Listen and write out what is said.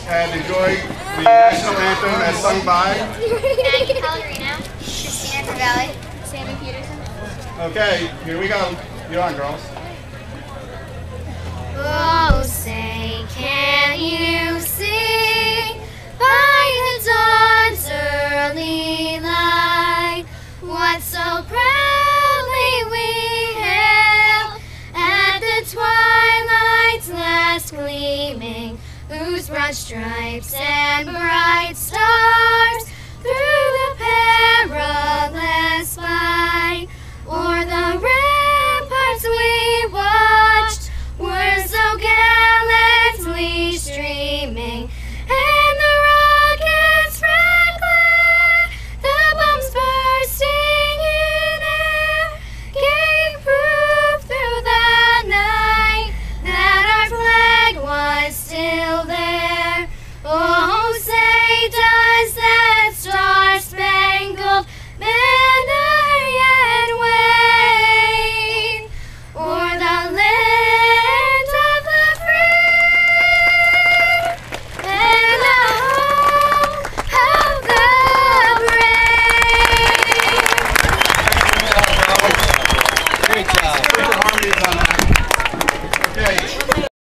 and enjoy the national anthem as sung by Maggie Pellegrino, Cristina Valley, Sammy Peterson. Okay, here we go. You're on, girls. Oh, say, can you see by the dawn's early light what so proudly we hailed at the twilight's last gleaming, whose broad stripes and bright stars